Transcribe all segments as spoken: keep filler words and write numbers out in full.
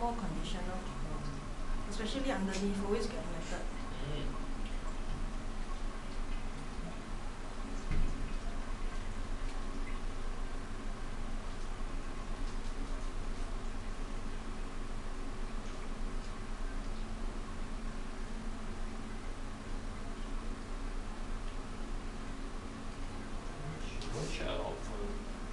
more conditioner for her. Especially underneath, always get matted. Mm. Won't shut a lot of fun.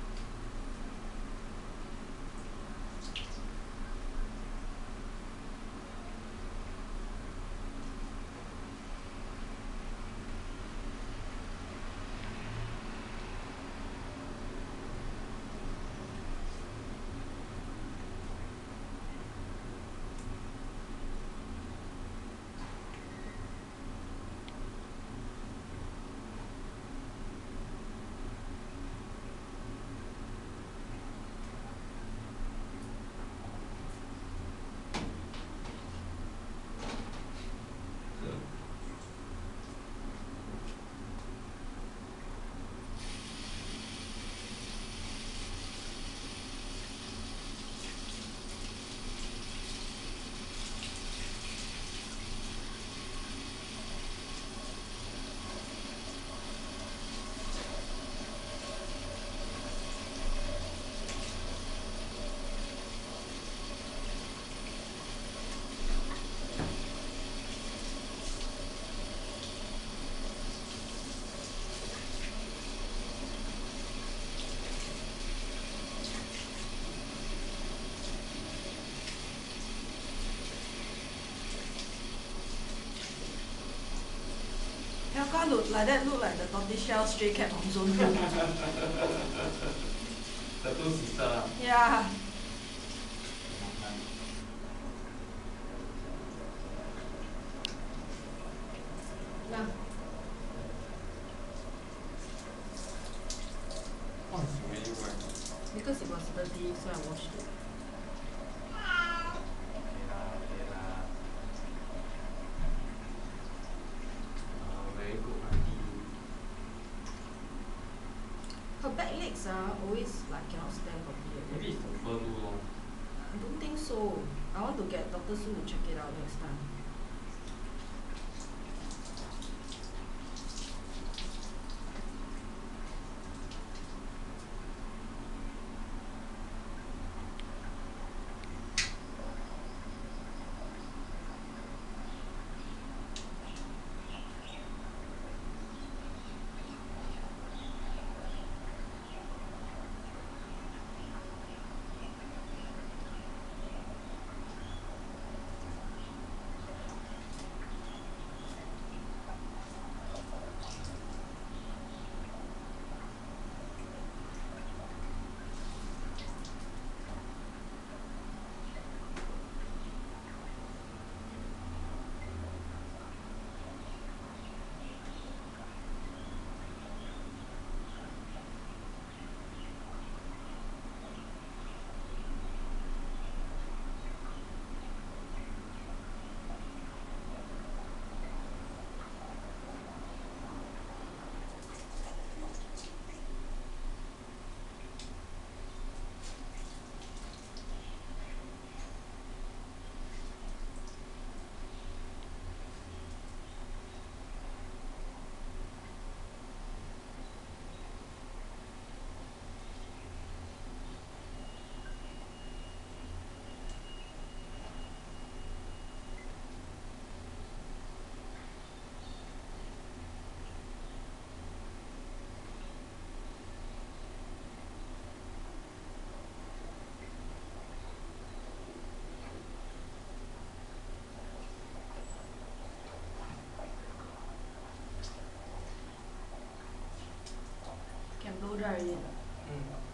Helga look like that, look like the tortoiseshell stray cat from zone two. The two sister lah. Yeah. Nah. What is really wet? Because it was dirty, so I washed it. Okay lah, okay lah. Ah, very good auntie. Her back legs are always like cannot stand properly. Maybe it's the fur too long. I don't think so. I want to get Doctor Su to check it out next time. Can blow dry already. Mm.